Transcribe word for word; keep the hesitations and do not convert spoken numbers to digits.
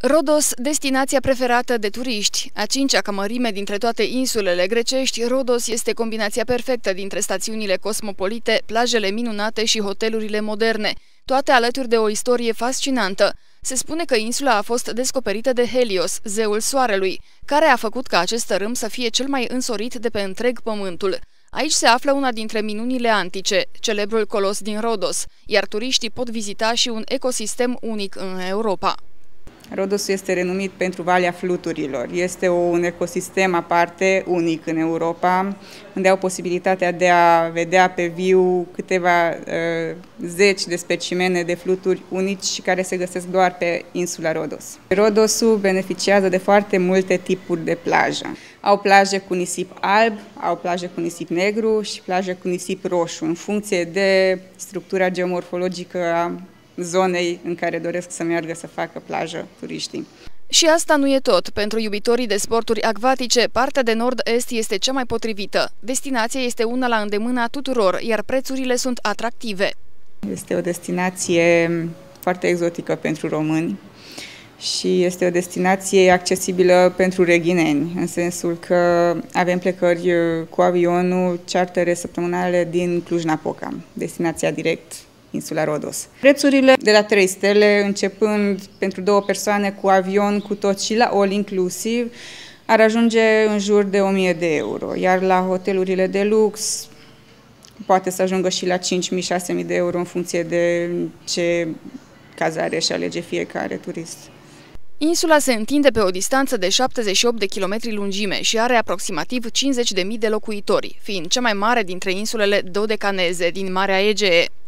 Rodos, destinația preferată de turiști. A cincea ca mărime dintre toate insulele grecești, Rodos este combinația perfectă dintre stațiunile cosmopolite, plajele minunate și hotelurile moderne, toate alături de o istorie fascinantă. Se spune că insula a fost descoperită de Helios, zeul soarelui, care a făcut ca acest tărâm să fie cel mai însorit de pe întreg pământul. Aici se află una dintre minunile antice, celebrul colos din Rodos, iar turiștii pot vizita și un ecosistem unic în Europa. Rodos este renumit pentru Valea Fluturilor. Este un ecosistem aparte, unic în Europa, unde au posibilitatea de a vedea pe viu câteva uh, zeci de specimene de fluturi unici și care se găsesc doar pe insula Rodos. Rodosul beneficiază de foarte multe tipuri de plajă. Au plaje cu nisip alb, au plaje cu nisip negru și plaje cu nisip roșu, în funcție de structura geomorfologică a zonei în care doresc să meargă să facă plajă turiștii. Și asta nu e tot. Pentru iubitorii de sporturi acvatice, partea de nord-est este cea mai potrivită. Destinația este una la îndemâna tuturor, iar prețurile sunt atractive. Este o destinație foarte exotică pentru români și este o destinație accesibilă pentru reghineni, în sensul că avem plecări cu avionul, chartere săptămânale din Cluj-Napoca, destinația direct insula Rodos. Prețurile de la trei stele, începând pentru două persoane cu avion, cu tot și la all inclusiv, ar ajunge în jur de o mie de euro, iar la hotelurile de lux poate să ajungă și la cinci mii - șase mii de euro în funcție de ce cazare își alege fiecare turist. Insula se întinde pe o distanță de șaptezeci și opt de kilometri lungime și are aproximativ cincizeci de mii de locuitori, fiind cea mai mare dintre insulele dodecaneze din Marea Egee.